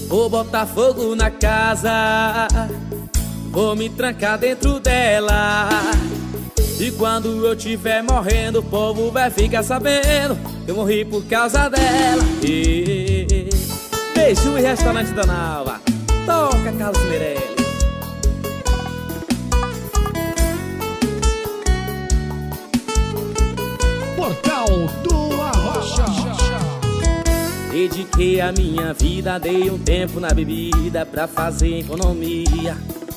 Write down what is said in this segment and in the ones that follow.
Vou botar fogo na casa, vou me trancar dentro dela. E quando eu tiver morrendo, o povo vai ficar sabendo que eu morri por causa dela. Beijo e Restaurante da Nalva. Toca, Carlos Meirelles. Portal do Arrocha. Dediquei a minha vida, dei um tempo na bebida pra fazer economia.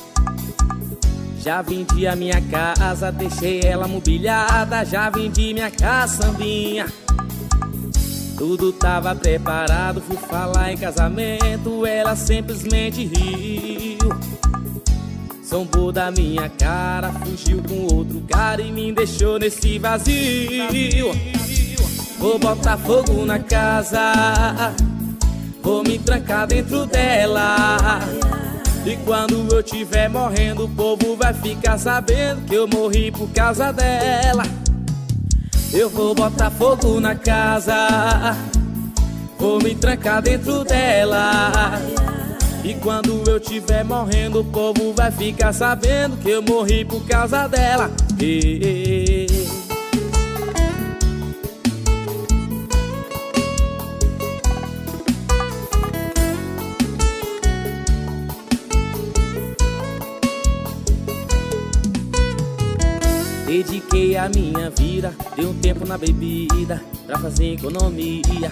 Já vendi a minha casa, deixei ela mobiliada. Já vendi minha caçambinha. Tudo tava preparado, fui falar em casamento, ela simplesmente riu. Zombou da minha cara, fugiu com outro cara e me deixou nesse vazio. Vou botar fogo na casa, vou me trancar dentro dela. E quando eu tiver morrendo, o povo vai ficar sabendo que eu morri por causa dela. Eu vou botar fogo na casa, vou me trancar dentro dela. E quando eu tiver morrendo, o povo vai ficar sabendo que eu morri por causa dela. Dediquei a minha vida, dei um tempo na bebida pra fazer economia.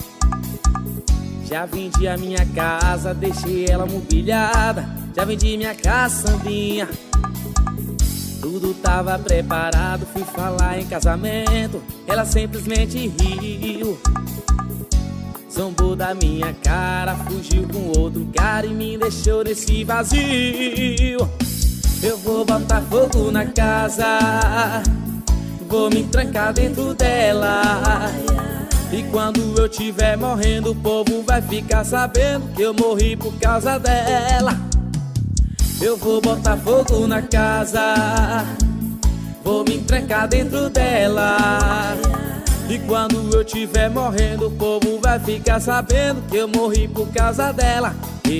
Já vendi a minha casa, deixei ela mobiliada. Já vendi minha caçambinha. Tudo tava preparado, fui falar em casamento, ela simplesmente riu. Zombou da minha cara, fugiu com outro cara e me deixou nesse vazio. Eu vou botar fogo na casa, vou me trancar dentro dela. E quando eu tiver morrendo, o povo vai ficar sabendo que eu morri por causa dela. Eu vou botar fogo na casa, vou me trancar dentro dela. E quando eu tiver morrendo, o povo vai ficar sabendo que eu morri por causa dela.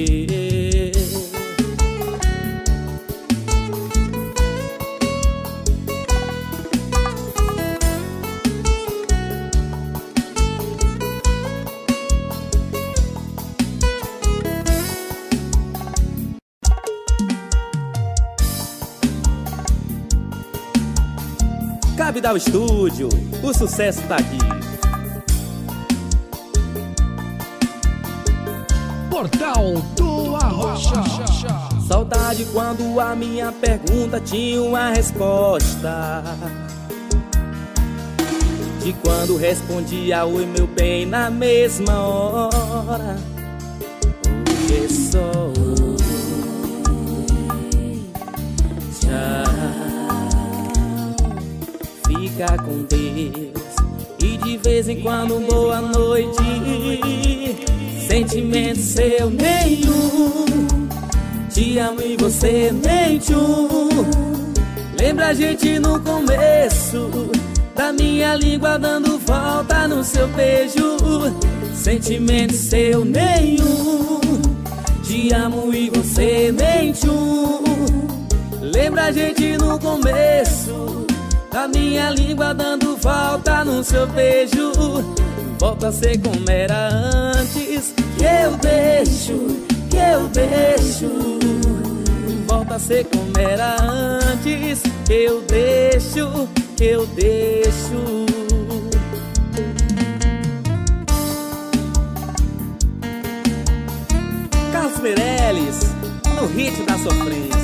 Cabidal Estúdio, o sucesso tá aqui. Portal do Arrocha. Saudade quando a minha pergunta tinha uma resposta. De quando respondia oi meu bem na mesma hora. Hoje é só fica com Deus e de vez em quando boa noite. Sentimento seu nenhum, te amo e você mente um. Lembra a gente no começo, da minha língua dando volta no seu beijo. Sentimento seu nenhum, te amo e você mente um. Lembra a gente no começo, da minha língua dando volta no seu beijo. Volta a ser como era antes, que eu deixo, que eu deixo. Volta a ser como era antes, que eu deixo, que eu deixo. Carlos Meirelles, no ritmo da sofrência.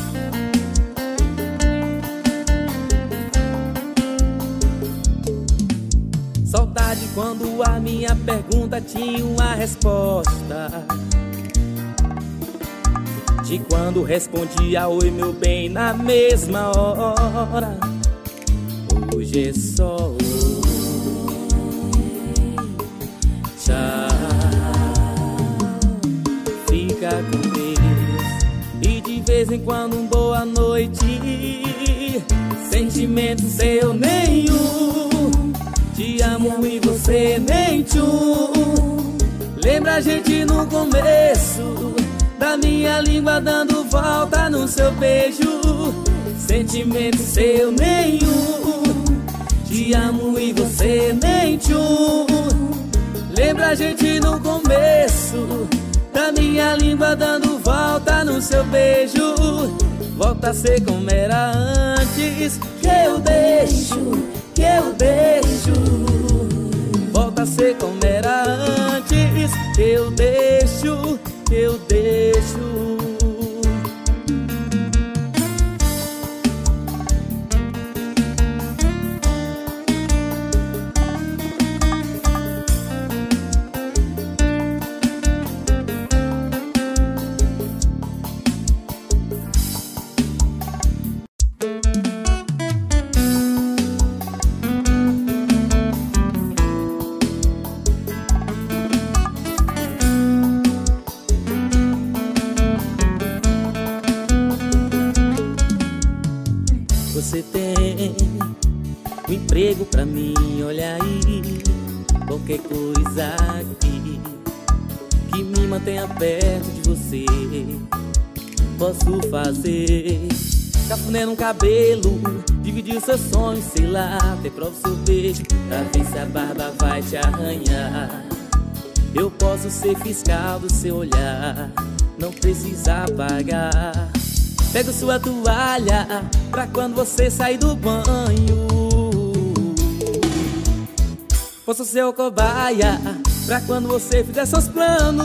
Saudade quando a minha pergunta tinha uma resposta. De quando respondia oi meu bem na mesma hora. Hoje é só oi, tchau, fica com Deus e de vez em quando boa noite. Sentimento seu nenhum, te amo e você mente um. Lembra Lembra a gente no começo, da minha língua dando volta no seu beijo. Sentimento seu nenhum, te amo e você nem tchum. Lembra a gente no começo, da minha língua dando volta no seu beijo. Volta a ser como era antes, que eu deixo, que eu deixo. Volta a ser como era antes, que eu deixo, que eu deixo. Você tem um emprego pra mim, olha aí. Qualquer coisa aqui que me mantenha perto de você, posso fazer. Cafuné no cabelo, dividir os seus sonhos, sei lá, até prova o seu beijo, pra ver se a barba vai te arranhar. Eu posso ser fiscal do seu olhar, não precisa pagar. Pego sua toalha pra quando você sair do banho. Posso ser o cobaia pra quando você fizer seus planos.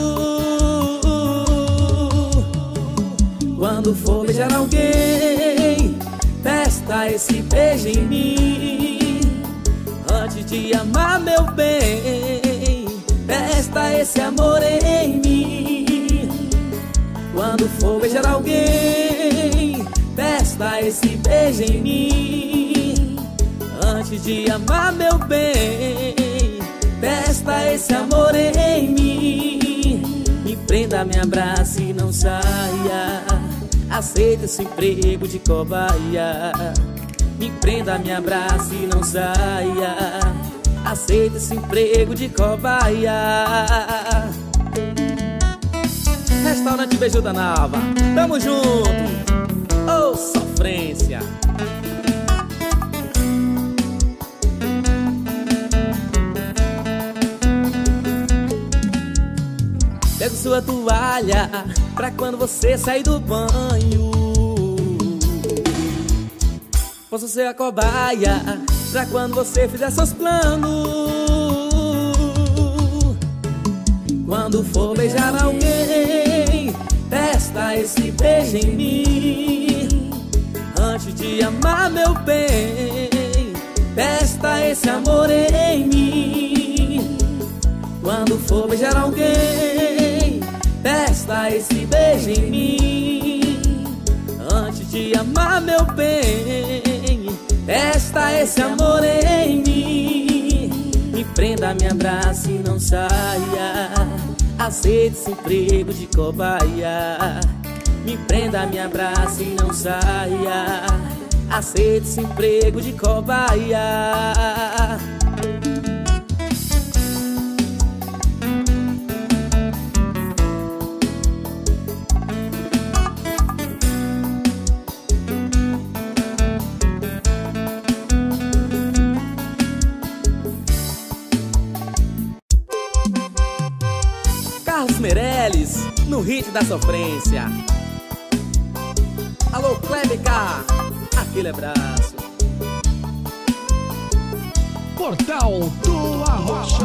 Quando for beijar alguém, testa esse beijo em mim. Antes de amar, meu bem, testa esse amor em mim. Quando for beijar alguém, testa esse beijo em mim. Antes de amar, meu bem, testa esse amor em mim. Me prenda, me abrace e não saia. Aceita esse emprego de cobaia. Me prenda, me abrace e não saia. Aceita esse emprego de cobaia. Restaurante Beijo da Nava, tamo junto. Ô, sofrência. Pego sua toalha pra quando você sair do banho. Posso ser a cobaia pra quando você fizer seus planos. Quando for beijar alguém, testa esse beijo em mim. Antes de amar, meu bem, testa esse amor em mim. Quando for beijar alguém, testa esse beijo em mim. Antes de amar, meu bem, testa esse amor em mim. Me prenda, me abrace e não saia. Aceite esse emprego de cobaia. Me prenda, me abrace e não saia. Aceite esse emprego de cobaia. Carlos Meirelles, no hit da sofrência. Alô, Kleber K, aquele abraço. Portal do Arrocha.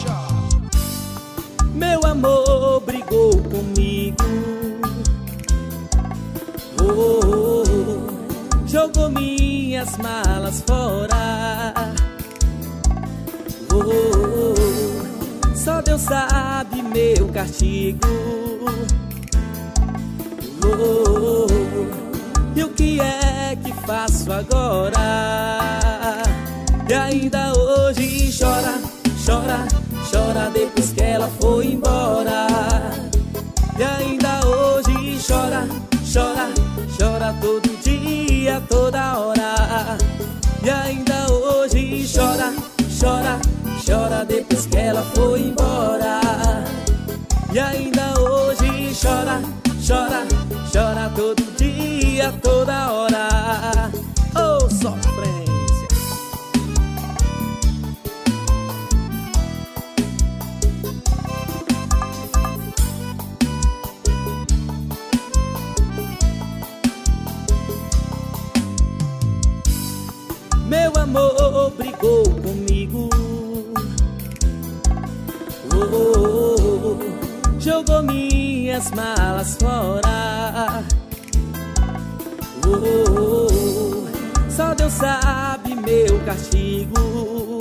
Meu amor brigou comigo, jogou minhas malas fora. Só Deus sabe meu castigo. E o que é que faço agora? E ainda hoje chora, chora, chora depois que ela foi embora. E ainda hoje chora, chora, chora todo dia, toda hora. E ainda hoje chora, chora, chora depois que ela foi embora. todo dia, toda hora. Oh, sofrência. Meu amor brigou comigo, jogou minhas malas fora. Só Deus sabe meu castigo.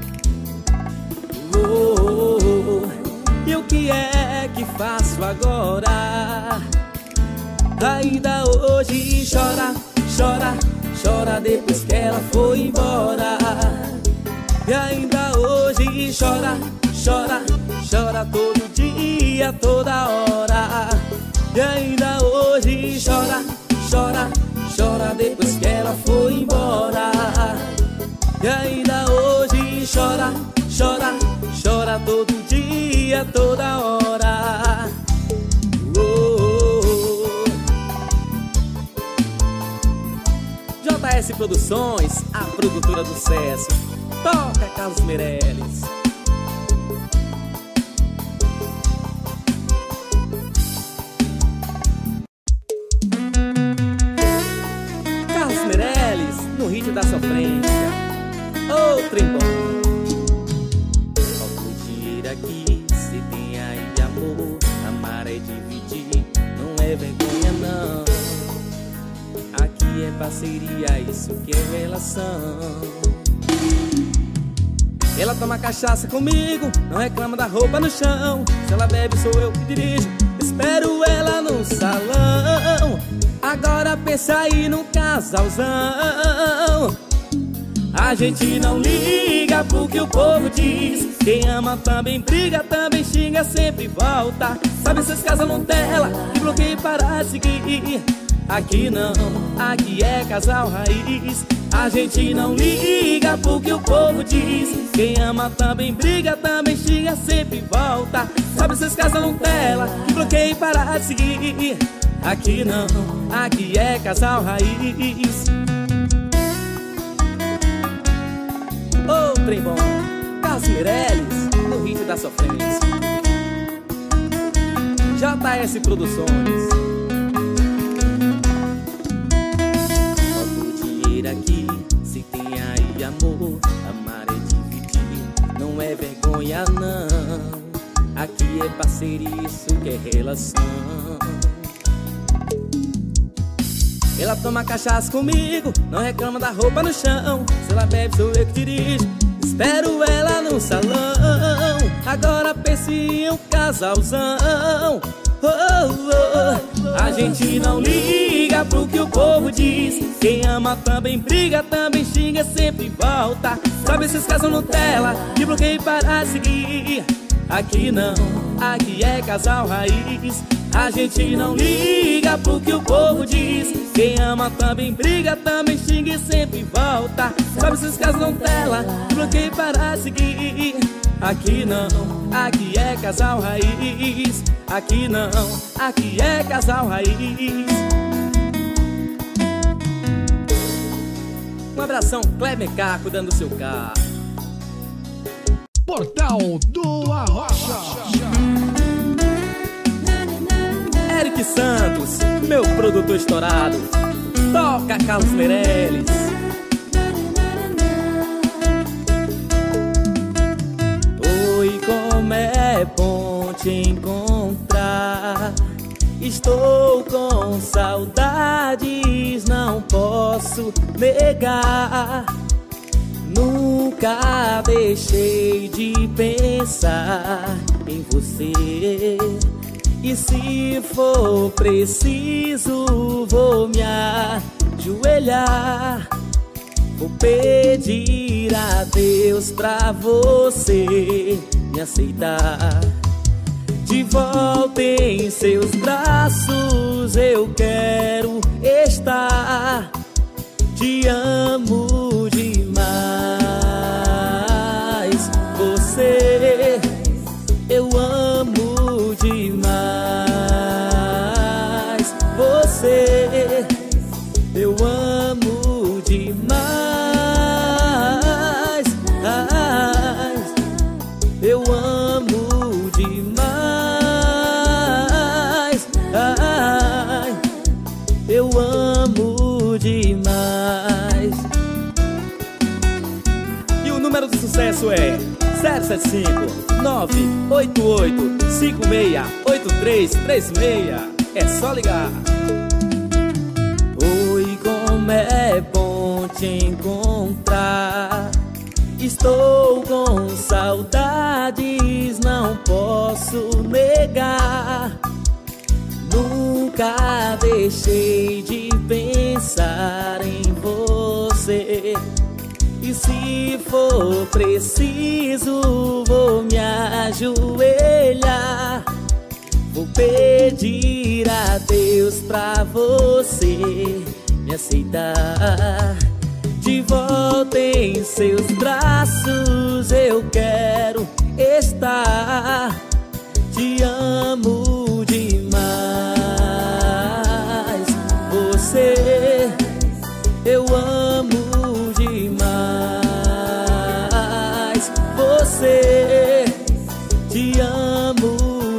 E o que é que faço agora? Ainda hoje chora, chora, chora depois que ela foi embora. E ainda hoje chora, chora, chora todo dia, toda hora. E ainda hoje chora, chora, chora depois que ela foi embora. E ainda hoje chora, chora, chora todo dia, toda hora. JS Produções, a produtora do sucesso. Toca Carlos Meirelles. Carlos Meirelles, no ritmo da sofrência. Ô, trem bom. Outro dia aqui, se tem aí amor, amar é dividir, não é vergonha não. Aqui é parceria, isso que é relação. Ela toma cachaça comigo, não reclama da roupa no chão. Se ela bebe sou eu que dirijo, espero ela no salão. Agora pensa aí no casalzão. A gente não liga pro que o povo diz. Quem ama também briga, também xinga, sempre volta. Sabe esses casam Nutella e bloqueia para seguir. Aqui não, aqui é casal raiz. A gente não liga pro que o povo diz. Quem ama também briga, também xinga, sempre volta. Sabe esses casam Nutella e bloqueia para seguir. Aqui não, aqui é casal raiz. Ô, trem bom, Carlos Meirelles, no ritmo da sofrência. JS Produções. Aqui, se tem aí amor, amar é dividir, não é vergonha não. Aqui é parceria, isso que é relação. Ela toma cachaça comigo, não reclama da roupa no chão. Se ela bebe sou eu que dirijo, espero ela no salão. Agora pense em um casalzão. A gente não liga pro que o povo diz. Quem ama também briga, também xinga, sempre volta. Sabe esses casam Nutella que bloqueia para seguir. Aqui não, aqui é casal raiz. A gente não liga pro que o povo diz. Quem ama também briga, também xinga e sempre volta. Sabe esses casam Nutella que bloqueia para seguir. Aqui não, aqui é casal raiz. Aqui não, aqui é casal raiz. Um abração, Kleber K, cuidando do seu carro. Portal do Arrocha. Eric Santos, meu produtor estourado. Toca Carlos Meirelles. Oi, como é bom te encontrar. Estou com saudades, não posso negar. Nunca deixei de pensar em você. E se for preciso, vou me ajoelhar. Vou pedir a Deus pra você me aceitar. De volta em seus braços eu quero estar. Te amo demais, você. Eu amo demais você. sucesso é 075-988-56-8336. É só ligar. Oi, como é bom te encontrar. Estou com saudades, não posso negar. Nunca deixei de pensar em você. E se for preciso, vou me ajoelhar. Vou pedir a Deus pra você me aceitar. De volta em seus braços eu quero estar. Te amo demais. Você, eu amo demais. Você, te amo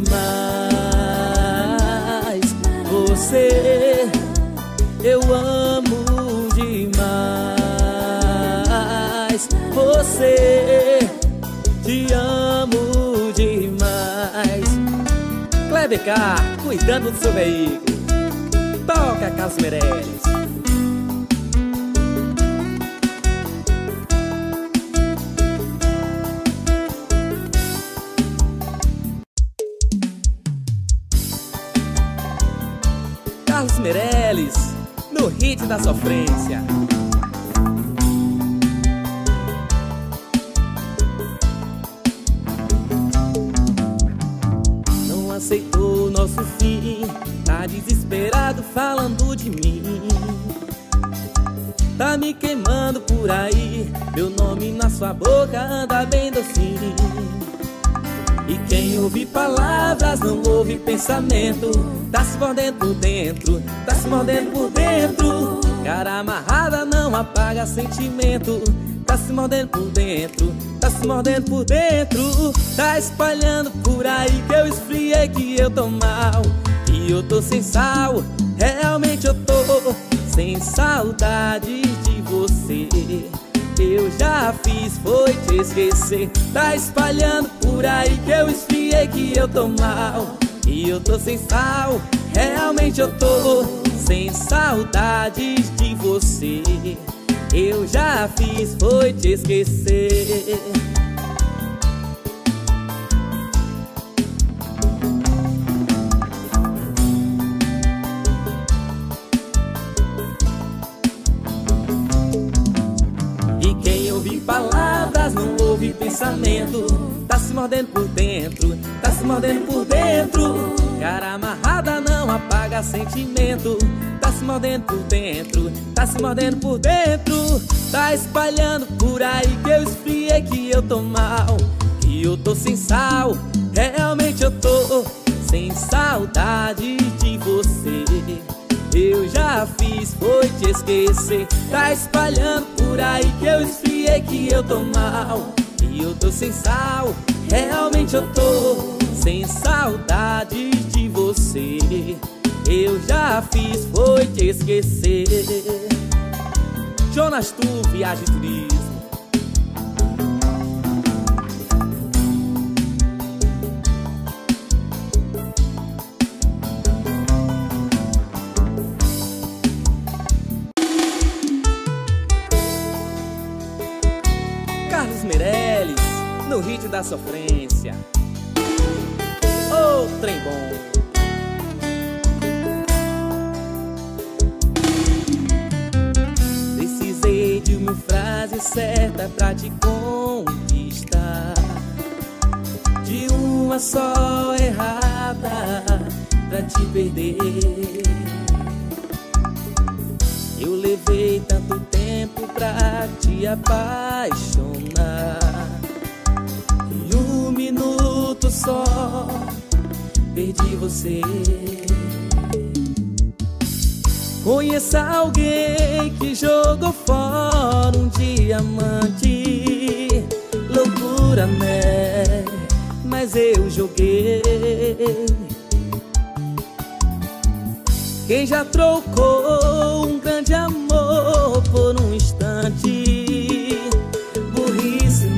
demais. Você, eu amo demais. Você, te amo demais. Kleber K, cuidando do seu veículo. Toca, Carlos Meirelles. Carlos Meirelles, no hit da sofrência. Não aceitou nosso fim, tá desesperado falando de mim. Tá me queimando por aí, meu nome na sua boca anda bem docinho. E quem ouve palavras não ouve pensamento. Tá se mordendo por dentro, tá se mordendo por dentro. Cara amarrada não apaga sentimento. Tá se mordendo por dentro, tá se mordendo por dentro. Tá espalhando por aí que eu esfriei, que eu tô mal, que eu tô sem sal. Realmente eu tô sem saudade de você. Eu já fiz, foi te esquecer. Tá espalhando por aí que eu esfriei, que eu tô mal, e eu tô sem sal. Realmente eu tô sem saudade de você. Eu já fiz, foi te esquecer. Palavras não ouve pensamento. Tá se mordendo por dentro, tá se mordendo por dentro. Cara amarrada não apaga sentimento. Tá se mordendo por dentro, tá se mordendo por dentro. Tá espalhando por aí que eu esfriei, que eu tô mal, que eu tô sem sal. Realmente eu tô sem saudade de você. Eu já fiz, foi te esquecer. Tá espalhando por aí que eu esfriei, que eu tô mal, e eu tô sem sal. Realmente eu tô sem saudade de você. Eu já fiz, foi te esquecer. Jonas Tu, Viagem e Turismo. Carlos Meirelles, no hit da sofrência. Ô, trem bom. Precisei de uma frase certa pra te conquistar, de uma só errada pra te perder. Eu levei tanto tempo pra te apaixonar, em um minuto só perdi você. Conheça alguém que jogou fora um diamante. Loucura, né? Mas eu joguei. Quem já trocou um grande amor por um instante? Burrice,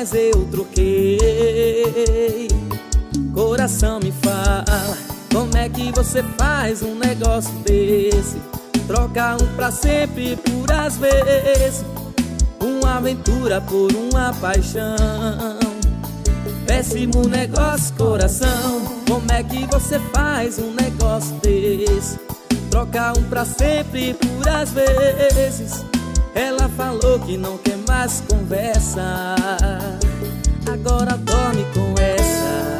mas eu troquei. Coração me fala, como é que você faz um negócio desse? Troca um pra sempre por às vezes, uma aventura por uma paixão. Péssimo negócio, coração, como é que você faz um negócio desse? Troca um pra sempre por às vezes. Ela falou que não quer mais conversa, agora dorme com essa.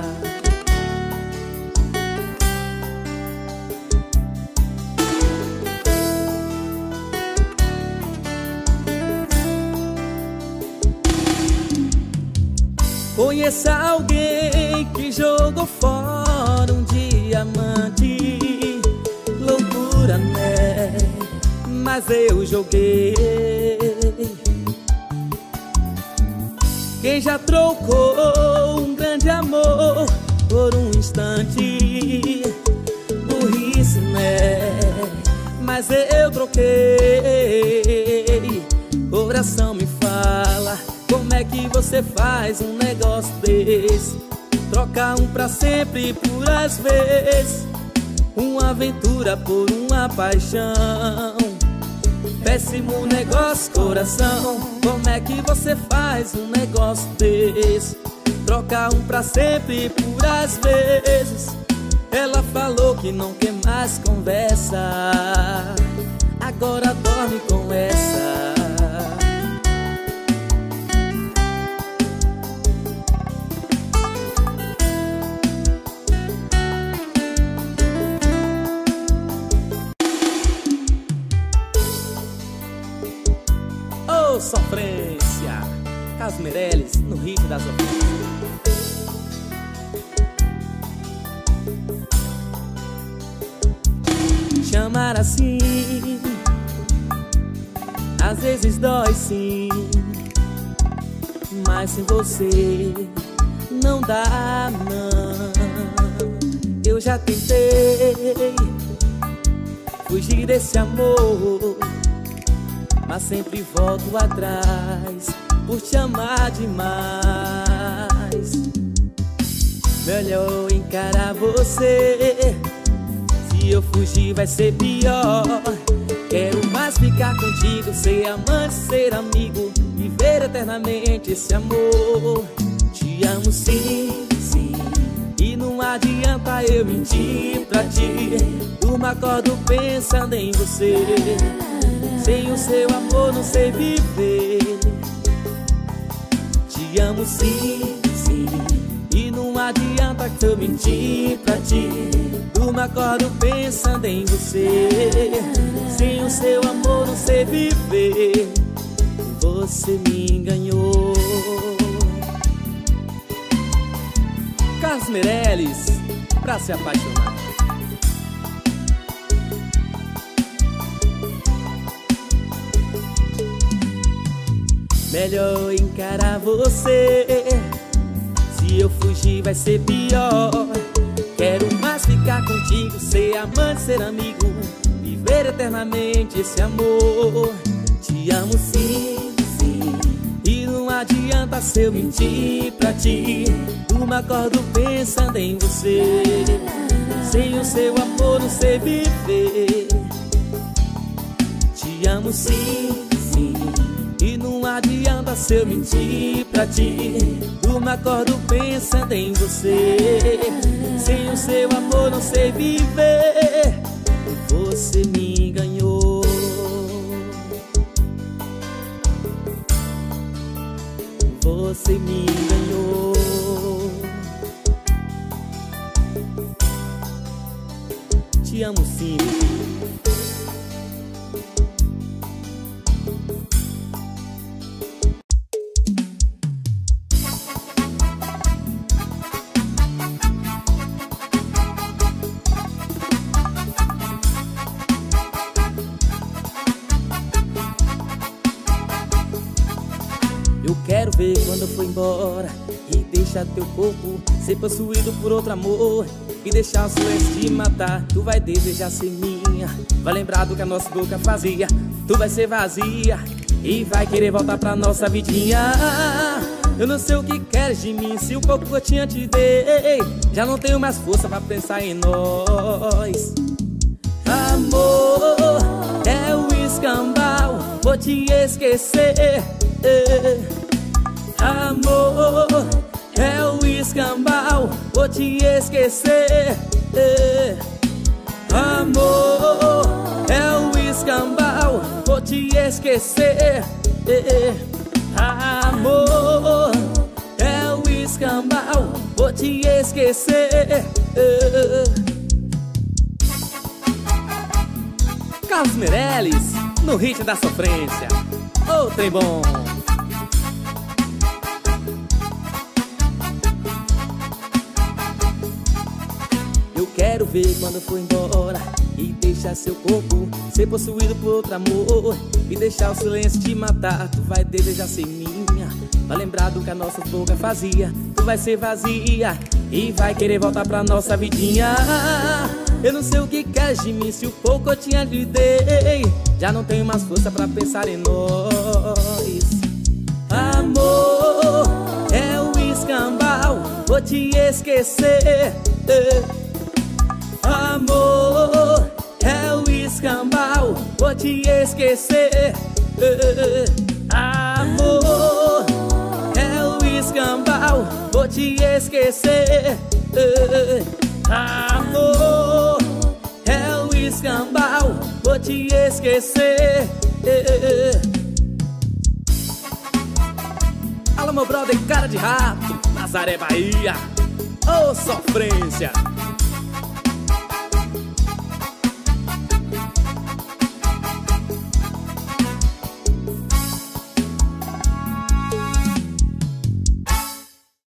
Conheça alguém que jogou fora um diamante. Loucura, né? Mas eu joguei. Quem já trocou um grande amor por um instante? Burrice, né? Mas eu troquei. Coração me fala, como é que você faz um negócio desse? Troca um pra sempre por às vezes, uma aventura por uma paixão. Péssimo negócio, coração, como é que você faz um negócio desse? Troca um pra sempre por às vezes. Ela falou que não quer mais conversa, agora dorme com essa. Sofrência, Carlos Meirelles, no ritmo da sofrência. Chamar assim, às vezes dói sim, mas sem você não dá não. Eu já tentei fugir desse amor, mas sempre volto atrás por te amar demais. Melhor encarar você, se eu fugir vai ser pior. Quero mais ficar contigo, ser amante, ser amigo, viver eternamente esse amor. Te amo sim, sim, e não adianta eu mentir pra ti. Durmo, acordo pensando em você. Sem o seu amor não sei viver. Te amo sim, sim, e não adianta que eu mentir pra ti. Durmo, acordo pensando em você. Sem o seu amor não sei viver. Você me enganou. Carlos Meirelles, pra se apaixonar. Melhor encarar você, se eu fugir vai ser pior. Quero mais ficar contigo, ser amante, ser amigo, viver eternamente esse amor. Te amo sim, sim, e não adianta se eu mentir pra ti. Durmo, acordo pensando em você. Sem o seu amor não sei viver. Te amo sim, sim, e não adianta se eu mentir pra ti. Durmo, acordo pensando em você. Sem o seu amor não sei viver. Você me enganou. Você me enganou. Te amo sim. Eu quero ver quando eu for embora e deixar teu corpo ser possuído por outro amor e deixar o silêncio te matar. Tu vai desejar ser minha, vai lembrar do que a nossa boca fazia. Tu vai ser vazia e vai querer voltar pra nossa vidinha. Eu não sei o que queres de mim, se um pouco eu te dei. Já não tenho mais força pra pensar em nós. Amor, é o escambau, vou te esquecer. Amor, é o escambau, vou te esquecer. Amor, é o escambau, vou te esquecer. Amor, é o escambau, vou te esquecer. Carlos Meirelles, no ritmo da sofrência. Ô, trem bom. Eu quero ver quando for embora e deixar seu corpo ser possuído por outro amor, e deixar o silêncio te matar. Tu vai desejar ser minha, vai lembrar do que a nossa boca fazia. Tu vai ser vazia e vai querer voltar pra nossa vidinha. Eu não sei o que queres de mim, se o pouco eu te dei. Já não tenho mais força pra pensar em nós. Amor, é o escambau, vou te esquecer. Amor, é o escambau, vou te esquecer. Amor, é o escambau, vou te esquecer. Amor, é o escambau, vou te esquecer. Alô, meu brother, cara de rato, Nazaré, Bahia. Ô, sofrência.